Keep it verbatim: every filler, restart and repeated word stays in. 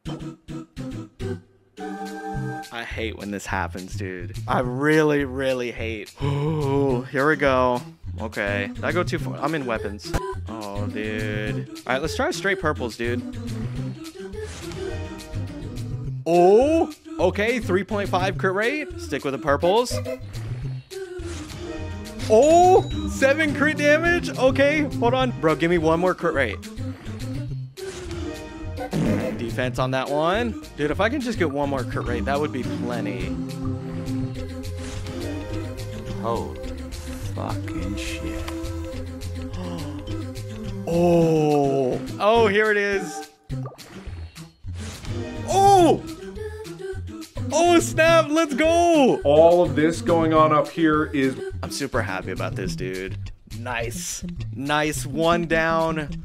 I hate when this happens, dude. I really, really hate. Ooh, here we go. Okay. Did I go too far? I'm in weapons. Oh, dude. All right, let's try straight purples, dude. Oh, okay. three point five crit rate. Stick with the purples. Oh, seven crit damage. Okay, hold on. Bro, give me one more crit rate. Defense on that one. Dude, if I can just get one more crit rate, that would be plenty. Holy fucking shit. Oh. Oh, here it is. Oh. Oh, snap. Let's go. All of this going on up here is... I'm super happy about this, dude. Nice. Nice. One down.